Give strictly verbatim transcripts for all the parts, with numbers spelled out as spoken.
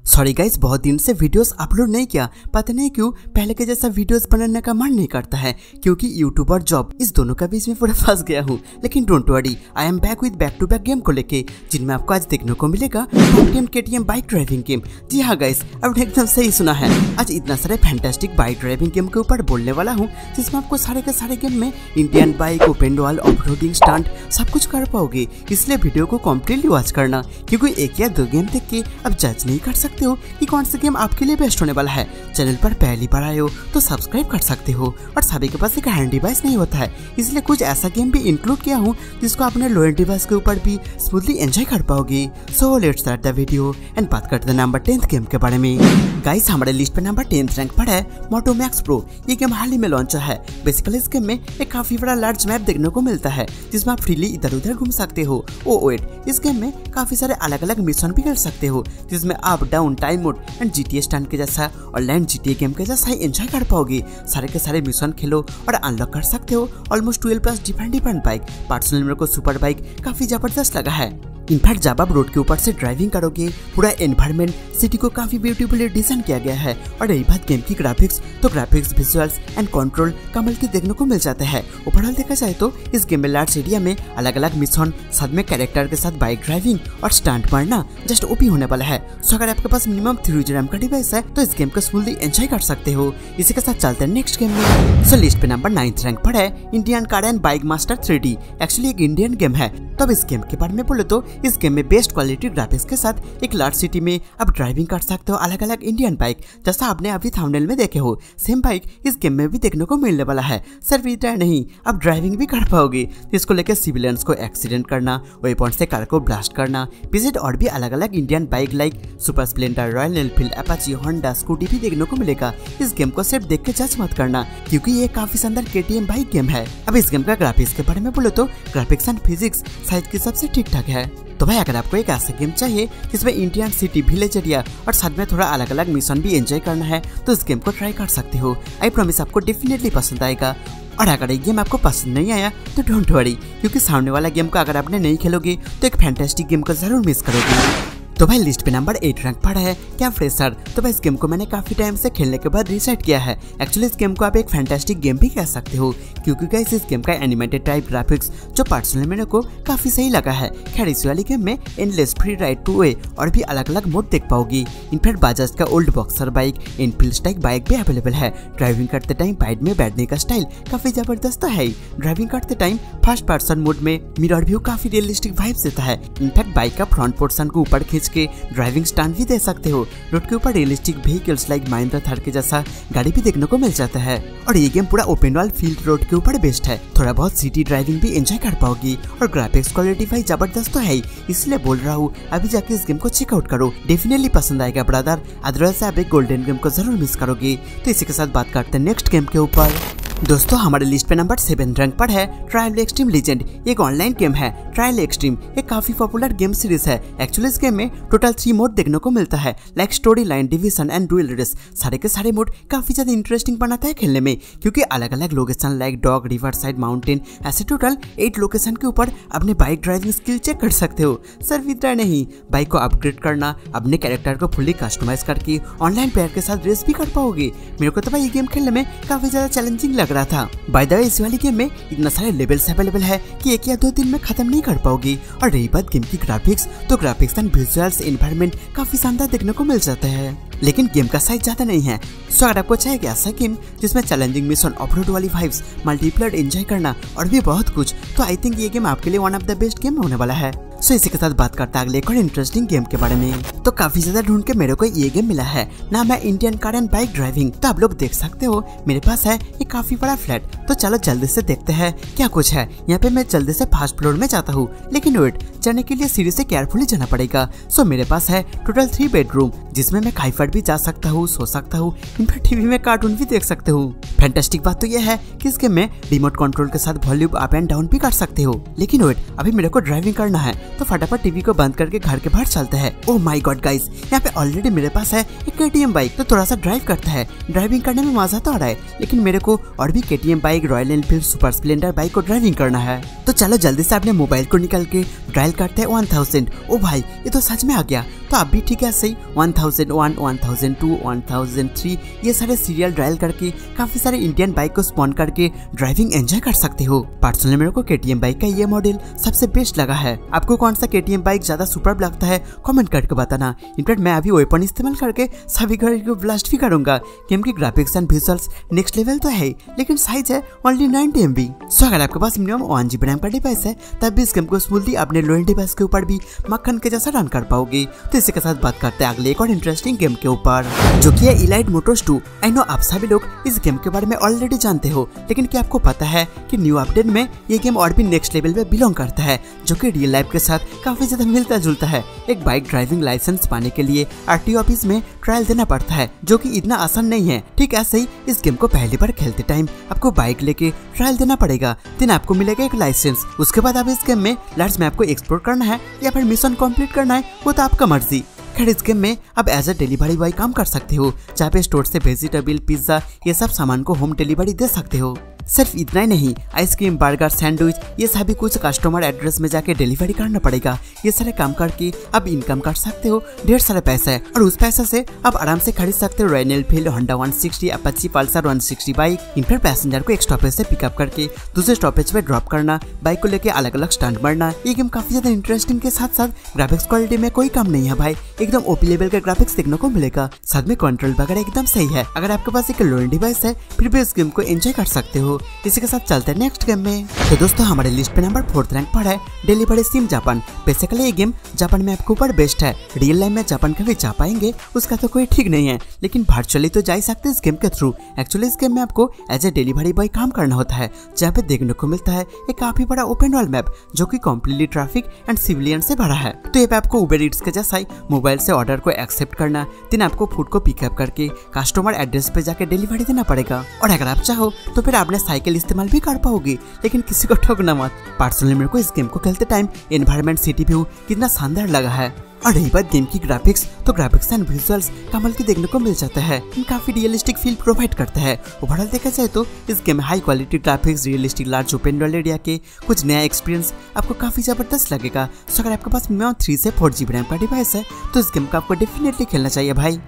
Sorry guys, बहुत दिन से वीडियोस अपलोड नहीं किया। पता नहीं क्यों पहले के जैसा वीडियोस बनाने का मन नहीं करता है, क्योंकि यूट्यूब और जॉब इस दोनों का बीच में पूरा फंस गया हूँ। लेकिन don't worry, I am back with back to back game को लेके, जिनमें आपको आज देखने को मिलेगा केटीएम बाइक ड्राइविंग गेम। जी हाँ गाइस, आपने एकदम सही सुना है। आज इतना सारे फैंटास्टिक बाइक ड्राइविंग गेम के ऊपर बोलने वाला हूँ, जिसमें आपको सारे के सारे गेम में Indian bike, open world, off roading, stunt सब कुछ कर पाओगे। इसलिए वीडियो को कंप्लीटली वॉच करना, क्योंकि एक या दो गेम देख के अब जज नहीं कर सकते हो कि कौन सा गेम आपके लिए बेस्ट होने वाला है। चैनल पर पहली बार आए हो तो सब्सक्राइब कर सकते हो। और सभी के पास एक हैंड डिवाइस नहीं होता है, इसलिए कुछ ऐसा गेम भी इंक्लूड किया हूँ जिसको अपने लो एंड डिवाइस के ऊपर भी स्मूथली एंजॉय कर पाओगे। So let's start the video and बात करते हैं नंबर टेंथ गेम के बारे में। गाइस, हमारे लिस्ट पे नंबर टेंथ रैंक पर है मोटो मैक्स प्रो। ये गेम हाल ही में लॉन्च है। बेसिकली इस गेम में एक काफी बड़ा लार्ज मैप देखने को मिलता है, जिसमें आप फ्रीली इधर उधर घूम सकते हो। ओ वेट, इस गेम में काफी सारे अलग अलग मिशन भी कर सकते हो, जिसमें up down, time mode and GTA stunt के जैसा और लैंड जीटीए गेम के जैसा ही एंजॉय कर पाओगे। सारे के सारे मिशन खेलो और अनलॉक कर सकते हो almost twelve plus different different bike. Personally मेरे को सुपर बाइक काफी जबरदस्त लगा है। इनफैक्ट जब आप रोड के ऊपर से ड्राइविंग करोगे, पूरा एनवायरनमेंट सिटी को काफी ब्यूटीफुली डिजाइन किया गया है। और रही बात गेम की ग्राफिक्स, तो ग्राफिक्स, विजुअल्स एंड कंट्रोल कमाल के देखने को मिल जाते हैं। ओवरऑल देखा जाए तो इस गेम में लार्ज एरिया में अलग अलग मिशन, साथ में कैरेक्टर के साथ बाइक ड्राइविंग और स्टंट मारना जस्ट ओपी होने वाला है। सो अगर आपके पास मिनिमम थ्री जी रैम का डिवाइस है तो इस गेम को फुल्ली एंजॉय कर सकते हो। इसी के साथ चलते हैं नेक्स्ट गेम में। सो लिस्ट पे नंबर नाइन्थ रैंक पर है Indian car and bike master three D. Actually एक इंडियन गेम है। तब इस गेम के बारे में बोले तो इस गेम में बेस्ट क्वालिटी ग्राफिक्स के साथ एक लार्ज सिटी में आप ड्राइविंग कर सकते हो अलग अलग इंडियन बाइक, जैसा आपने अभी थंबनेल में देखे हो। सेम बाइक इस गेम में भी देखने को मिलने वाला है। सिर्फ इतना नहीं, आप ड्राइविंग भी कर पाओगे, जिसको लेकर सिविलियंस को एक्सीडेंट करना, वेपन से कार को ब्लास्ट करना, विजिट और भी अलग अलग Indian bike like super Splendor, Royal Enfield, Apache, Honda, Scooty भी देखने को मिलेगा। इस गेम को सिर्फ देख के जज मत करना, क्योंकि ये काफी शानदार केटीएम बाइक गेम है। अब इस गेम का ग्राफिक्स के बारे में बोलो तो ग्राफिक्स एंड फिजिक्स साइज की सबसे ठीक ठाक है। तो भाई अगर आपको एक ऐसा गेम चाहिए जिसमें इंडियन सिटी, विलेज एरिया और साथ में थोड़ा अलग अलग मिशन भी एंजॉय करना है, तो इस गेम को ट्राई कर सकते हो। आई प्रॉमिस आपको डेफिनेटली पसंद आएगा। और अगर ये गेम आपको पसंद नहीं आया तो डोंट वरी, क्योंकि सामने वाला गेम को अगर आपने नहीं खेलोगे तो एक फैंटास्टिक गेम को जरूर मिस करोगे। तो भाई लिस्ट पे नंबर एट रैंक पर है कैंप रेसर। तो भाई इस गेम को मैंने काफी टाइम से खेलने के बाद रिसेट किया है। एक्चुअली इस गेम को आप एक फैंटास्टिक गेम भी कह सकते हो, क्योंकि गाइस इस गेम का एनिमेटेड टाइप ग्राफिक्स जो पर्सनली मेरे को काफी सही लगा है। खैर इस वाली गेम में endless, free ride, two way और भी अलग अलग मोड देख पाओगी। इनफैक्ट बजाज का old boxer bike, Enfield type bike भी अवेलेबल है। ड्राइविंग करते टाइम बाइक में बैठने का स्टाइल काफी जबरदस्त है। ड्राइविंग करते टाइम फर्स्ट पर्सन मोड में मिरर व्यू काफी रियलिस्टिक वाइब्स देता है। इनफैक्ट बाइक का फ्रंट पोर्शन को ऊपर खींच के ड्राइविंग स्टंट भी दे सकते हो। रोड के ऊपर realistic vehicles like Mahindra Thar के जैसा गाड़ी भी देखने को मिल जाता है। और ये गेम पूरा ओपन वर्ल्ड फील्ड रोड के ऊपर बेस्ड है। थोड़ा बहुत सिटी ड्राइविंग भी एंजॉय कर पाओगी। और ग्राफिक्स क्वालिटी भाई जबरदस्त तो है ही, इसलिए बोल रहा हूँ अभी जाके इस गेम को चेकआउट करो, डेफिनेटली पसंद आएगा ब्रदर। अदरवाइज आप एक गोल्डन गेम को जरूर मिस करोगे। तो इसी के साथ बात करते हैं नेक्स्ट गेम के ऊपर। दोस्तों हमारे लिस्ट पे नंबर सेवन रैंक पर है ट्रायल एक्सट्रीम लीजेंड। एक ऑनलाइन गेम है। ट्रायल एक्सट्रीम एक काफी पॉपुलर गेम सीरीज है। एक्चुअली इस गेम में टोटल थ्री मोड देखने को मिलता है, like story line, division and duel race. सारे के सारे मोड काफी ज्यादा इंटरेस्टिंग बनाता है खेलने में, क्योंकि अलग अलग location like dog, river side, mountain, ऐसे टोटल एट लोकेशन के ऊपर अपने बाइक ड्राइविंग स्किल चेक कर सकते हो। सिर्फ इतना नहीं, बाइक को अपग्रेड करना, अपने कैरेक्टर को फुल्ली कस्टमाइज करके ऑनलाइन प्लेयर के साथ रेस भी कर पाओगे। मेरे को तो भाई ये गेम खेलने में काफी ज्यादा चैलेंजिंग लग रहा था। बाय द वे इस वाली गेम में इतना सारे लेवल्स अवेलेबल है कि एक या दो दिन में खत्म नहीं कर पाओगी। और रही बात गेम की ग्राफिक्स, तो ग्राफिक्स एंड विजुअल्स, एनवायरनमेंट काफी शानदार देखने को मिल जाता है। लेकिन गेम का साइज ज्यादा नहीं है। सो अगर आपको चाहिए ऐसा गेम जिसमें चैलेंजिंग मिशन, ऑफ-रोड वाली वाइब्स, मल्टीप्लेयर एंजॉय करना और भी बहुत कुछ, तो आई थिंक ये गेम आपके लिए one of the best game होने वाला है। सो इसी के साथ बात करते हैं अगले एक और इंटरेस्टिंग गेम के बारे में। तो काफी ज्यादा ढूंढ के मेरे को ये गेम मिला है, नाम है Indian car and bike driving. तो आप लोग देख सकते हो मेरे पास है ये काफी बड़ा फ्लैट। तो चलो जल्दी से देखते हैं क्या कुछ है यहाँ पे। मैं जल्दी से फर्स्ट फ्लोर में जाता हूँ, लेकिन वेट, जाने के लिए सीढ़ी से केयरफुली जाना पड़ेगा। सो मेरे पास है टोटल थ्री बेडरूम, जिसमें मैं खाई फट भी जा सकता हूँ, सो सकता हूँ, इनफैक्ट टीवी में कार्टून भी देख सकते हूँ। फैंटास्टिक बात तो यह है कि इस गेम में रिमोट कंट्रोल के साथ वॉल्यूम अप एंड डाउन भी कर सकते हो। लेकिन वेट, अभी मेरे को ड्राइविंग करना है तो फटाफट टीवी को बंद करके घर के बाहर चलते हैं। ओह माय गॉड गाइस, यहाँ पे ऑलरेडी मेरे पास है एक केटीएम बाइक, तो थोड़ा सा ड्राइव करता है। ड्राइविंग करने में मजा तो आ रहा है, लेकिन मेरे को और भी KTM bike, Royal Enfield, super Splendor bike को ड्राइविंग करना है। तो चलो जल्दी से अपने मोबाइल को निकाल के डायल करते हैं वन थाउजेंड। ओ भाई, ये तो सच में आ गया। तो आप भी ठीक है सही one thousand one, one thousand two, one thousand three ये सारे सीरियल डायल करके काफी सारे इंडियन बाइक को स्पॉन करके ड्राइविंग एंजॉय कर सकते हो। पर्सनली मेरे को केटीएम बाइक का ये मॉडल सबसे बेस्ट लगा है। आपको कौन सा केटीएम बाइक ज्यादा सुपर्ब लगता है कमेंट करके बताना। इनफैक्ट मैं अभी वेपन इस्तेमाल करके सभी घर को ब्लास्ट भी करूंगा। गेम की graphics and visuals next level तो है, लेकिन साइज है only ninety M B. So अगर आपके पास मिनिमम वन जीबी रैम का डिवाइस है तब भी इस गेम को स्मूथली अपने लो एंड डिवाइस के ऊपर भी मक्खन के जैसा रन कर पाओगे। तो इसी के साथ बात करते हैं अगले एक और इंटरेस्टिंग गेम के ऊपर, जो कि है Elite Motors two. I know आप सभी लोग इस गेम के बारे में ऑलरेडी जानते हो, लेकिन क्या आपको पता है कि न्यू अपडेट में ये गेम और भी नेक्स्ट लेवल पे बिलोंग करता है, जो कि रियल लाइफ के साथ काफी ज्यादा मिलता जुलता है। एक बाइक ड्राइविंग लाइसेंस पाने के लिए आरटीओ ऑफिस में ट्रायल देना पड़ता है, जो कि इतना आसान नहीं है। ठीक ऐसे ही इस गेम को पहली बार खेलते टाइम आपको बाइक लेके ट्रायल देना पड़ेगा, देन आपको मिलेगा एक लाइसेंस। उसके बाद आप इस गेम में लार्ज मैप को एक्सप्लोर करना है या फिर मिशन कंप्लीट करना है, वो तो आपका मर्जी। खैर इस गेम में आप एज अ डिलीवरी बॉय काम कर सकते हो, जहाँ पे स्टोर से वेजिटेबल, पिज्जा ये सब सामान को होम डिलीवरी दे सकते हो। सिर्फ इतना ही नहीं, आइसक्रीम, बर्गर, सैंडविच ये सभी कुछ कस्टमर एड्रेस में जाके डिलीवरी करना पड़ेगा। ये सारे काम करके आप इनकम कर सकते हो ढेर सारे पैसे, और उस पैसे से आप आराम से खरीद सकते हो Royal Enfield, Honda one sixty, Apache Pulsar one sixty bike. In fact passenger को एक स्टॉपेज से पिकअप करके दूसरे स्टॉपेज पे ड्रॉप करना, बाइक को लेके अलग अलग स्टंट मारना। ये गेम काफी ज्यादा इंटरेस्टिंग के साथ साथ ग्राफिक्स क्वालिटी में कोई कम नहीं है भाई, एकदम ओपी लेवल के ग्राफिक्स देखने को मिलेगा। साथ में कंट्रोल वगैरह एकदम सही है। अगर आपके पास एक लो एंड डिवाइस है फिर भी इस गेम को एंजॉय कर सकते हो। इसी के साथ चलते हैं नेक्स्ट गेम में। तो दोस्तों हमारे लिस्ट पे नंबर फोर्थ रैंक पर है डिलीवरी सिम जापान। बेसिकली ये गेम जापान में आपके ऊपर बेस्ट है। रियल लाइफ में जापान कभी जा पाएंगे उसका तो कोई ठीक नहीं है, लेकिन वर्चुअली तो जा ही सकते हैं इस गेम के थ्रू। एक्चुअली इस गेम में आपको एज ए डिलीवरी बॉय काम करना होता है, जहाँ पे देखने को मिलता है एक काफी बड़ा ओपन वर्ल्ड मैप, जो कि कम्प्लीटली ट्रैफिक एंड सिविलियन से भरा है। तो ये पे आपको उबर ईट्स के जैसा ही मोबाइल से ऑर्डर को एक्सेप्ट करना, देन आपको फूड को पिकअप करके कस्टमर एड्रेस पे जाके डिलीवरी देना पड़ेगा। और अगर आप चाहो तो फिर आपने साइकिल इस्तेमाल भी कर पाओगे, लेकिन किसी को ठोकना मत। पर्सनली मेरे को इस गेम को खेलते टाइम एनवायरनमेंट, सिटी व्यू कितना शानदार लगा है। और रही बात गेम की ग्राफिक्स, तो ग्राफिक्स एंड विजुअल्स कमाल की देखने को मिल जाता है, काफी रियलिस्टिक फील प्रोवाइड करता है। ओवरऑल देखा जाए तो इस गेम में high quality graphics, realistic large open world area के कुछ नया एक्सपीरियंस आपको काफी जबरदस्त लगेगा। सो अगर आपके पास मिनिमम थ्री से फोर जीबी रैम का डिवाइस है तो इस गेम को आपको डेफिनेटली खेलना चाहिए भाई।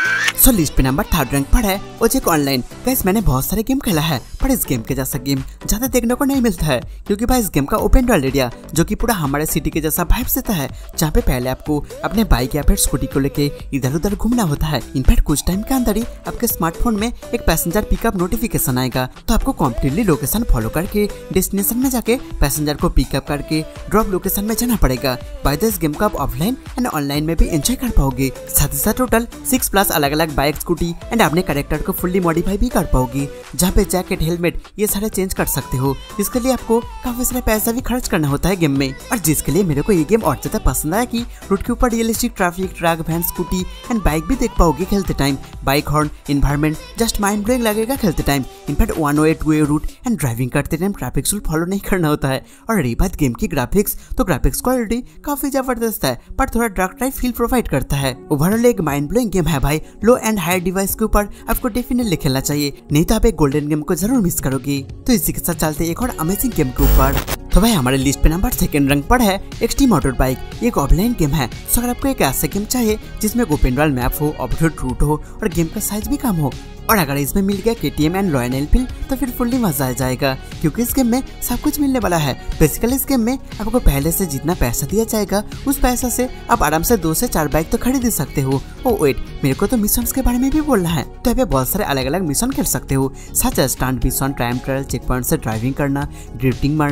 सो लिस्ट पे नंबर थर्ड रैंक पर है ओजेक ऑनलाइन। गाइस मैंने बहुत सारे गेम खेला है, पर इस गेम के जैसा गेम ज्यादा देखने को नहीं मिलता है, क्योंकि भाई इस गेम का ओपन वर्ल्ड एरिया जो कि पूरा हमारे सिटी के जैसा वाइब देता है, जहाँ पे पहले आपको अपने बाइक या फिर स्कूटी को लेके इधर उधर घूमना होता है। इनफैक्ट कुछ टाइम के अंदर ही आपके स्मार्टफोन में एक पैसेंजर पिकअप नोटिफिकेशन आएगा, तो आपको कम्प्लीटली लोकेशन फॉलो करके डेस्टिनेशन में जाके पैसेंजर को पिकअप करके ड्रॉप लोकेशन में जाना पड़ेगा। बाय द इस गेम को आप ऑफलाइन एंड ऑनलाइन में भी एंजॉय कर पाओगे। साथ ही साथ टोटल सिक्स प्लस अलग अलग बाइक, स्कूटी एंड अपने कैरेक्टर को फुल्ली मॉडिफाई भी कर पाओगे, जहाँ पे जैकेट, हेलमेट ये सारे चेंज कर सकते हो। इसके लिए आपको काफी सारे पैसा भी खर्च करना होता है गेम में, और जिसके लिए मेरे को ये गेम और ज्यादा पसंद आया कि रोड के ऊपर realistic traffic, truck, van, Scooty and bike भी देख पाओगे खेलते time. Bike horn, environment just mind blowing लगेगा खेलते time. In fact one way two way route and driving करते टाइम ट्रैफिक रूल फॉलो नहीं करना होता है। और रही बात गेम की ग्राफिक्स, तो ग्राफिक्स क्वालिटी काफी जबरदस्त है, पर थोड़ा डार्क टाइप फील प्रोवाइड करता है। ओवरऑल एक माइंड ब्लोइंग गेम है भाई। लो एंड हाई डिवाइस के ऊपर आपको डेफिनेटली खेलना चाहिए, नहीं तो आप एक गोल्डन गेम को जरूर मिस करोगे। तो इसी के साथ चलते एक और अमेजिंग गेम के ऊपर। तो भाई हमारे लिस्ट पे नंबर सेकंड रैंक पर है एक्सट्रीम मोटर बाइक। ये एक ऑफलाइन गेम है। सो अगर आपको एक ऐसा गेम चाहिए जिसमें ओपन वर्ल्ड मैप हो, ऑफ रोड रूट हो और गेम का साइज भी कम हो, और अगर इसमें मिल गया केटीएम एंड रॉयल एनफील्ड तो फिर फुल्ली मजा आ जाएगा, क्योंकि इस गेम में सब कुछ मिलने वाला है। बेसिकली इस गेम में आपको पहले से जितना पैसा दिया जाएगा उस पैसा से आप आराम से दो से चार बाइक तो खरीद ही सकते हो। ओ वेट, मेरे को तो मिशंस के बारे में भी बोलना है। तो यहाँ पे बहुत सारे अलग अलग मिशन खेल सकते हो, such as stunt mission, time trial, check point से ड्राइविंग करना, ड्रिफ्टिंग मारना,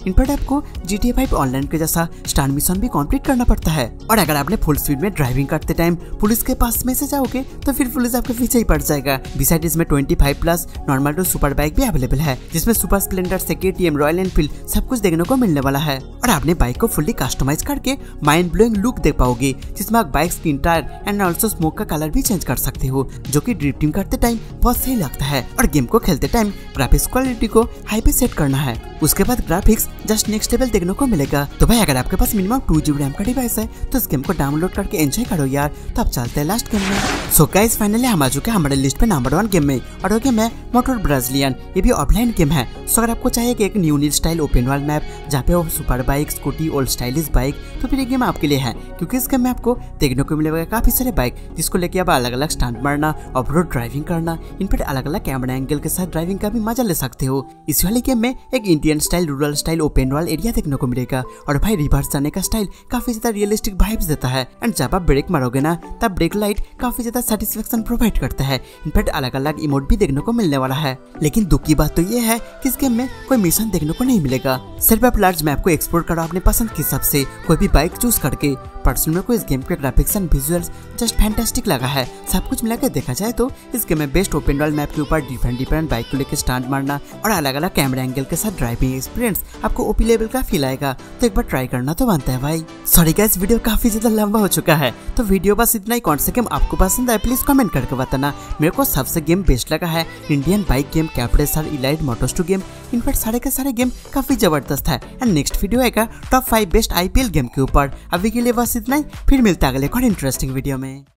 इनफैक्ट आपको G T A five online के जैसा स्टार मिशन भी कंप्लीट करना पड़ता है। और अगर आपने फुल स्पीड में ड्राइविंग करते टाइम पुलिस के पास में से जाओगे तो फिर पुलिस आपके पीछे ही पड़ जाएगा। बिसाइड इसमें पच्चीस plus normal to super bike भी अवेलेबल है, जिसमें सुपर स्प्लेंडर से के टी एम, रॉयल एनफील्ड सब कुछ देखने को मिलने वाला है। और आपने बाइक को फुल्ली कस्टमाइज करके माइंड ब्लोइंग लुक देख पाओगे, जिसमें आप bike skin tyre and also smoke का कलर भी चेंज कर सकते हो, जो कि ड्रिफ्टिंग करते टाइम बहुत सही लगता है। और गेम को खेलते टाइम ग्राफिक्स क्वालिटी को हाई पे सेट करना है, उसके बाद ग्राफिक्स जस्ट नेक्स्ट लेवल देखने को मिलेगा। तो भाई अगर आपके पास मिनिमम टू जीबी रैम का डिवाइस है तो इस गेम को डाउनलोड करके एंजॉय करो यार। तो अब चलते हैं लास्ट गेम में। सो गाइस फाइनली हम आ चुके हैं हमारे लिस्ट पे नंबर वन गेम में, और वो गेम है मोटर ब्राजीलियन। ये भी ऑफलाइन गेम है। सो अगर आपको चाहिए कि एक न्यू नील स्टाइल ओपन वर्ल्ड मैप जहाँ पे वो super bike, Scooty, old stylish bike, तो फिर ये गेम आपके लिए है, क्योंकि इस गेम में आपको देखने को मिलेगा काफी सारे बाइक जिसको लेके आप अलग अलग स्टंट मारना, ऑफ रोड ड्राइविंग करना, इनफैक्ट अलग अलग कैमरा एंगल के साथ ड्राइविंग का भी मजा ले सकते हो। इस वाले गेम में एक Indian style, rural style, open world area देखने को मिलेगा। और भाई रिवर्स जाने का स्टाइल काफी ज्यादा रियलिस्टिक वाइब्स देता है। एंड जब आप ब्रेक मारोगे ना तब ब्रेक लाइट काफी ज्यादा सेटिस्फेक्शन प्रोवाइड करता है। इनफैक्ट अलग अलग इमोट भी देखने को मिलने वाला है। लेकिन दुख की बात तो ये है कि इस गेम में कोई मिशन देखने को नहीं मिलेगा। सिर्फ आप लार्ज मैप को एक्सप्लोर करो अपने पसंद के हिसाब से, कोई भी बाइक चूज करके। पर्सनल में को इस गेम के graphics and visuals just fantastic लगा है। सब कुछ मिलाकर देखा जाए तो इस गेम में बेस्ट ओपन वर्ल्ड मैप के ऊपर डिफरेंट डिफरेंट बाइक को लेकर स्टंट मारना और अलग अलग कैमरा एंगल के साथ ड्राइविंग एक्सपीरियंस आपको ओपी लेवल का फील आएगा। तो एक बार ट्राई करना तो बनता है भाई। सॉरी गाइस, वीडियो काफी ज्यादा लंबा हो चुका है, तो वीडियो बस इतना ही। कौन सा गेम आपको पसंद है प्लीज कमेंट करके बताना। मेरे को सबसे गेम बेस्ट लगा है इंडियन बाइक गेम, कैप्रेसर, Elite, Motos two game. In fact सारे के सारे गेम काफी जबरदस्त है। एंड नेक्स्ट वीडियो आएगा top five best I P L game के ऊपर। अभी के लिए बस इतना ही, फिर मिलता है अगले और इंटरेस्टिंग वीडियो में।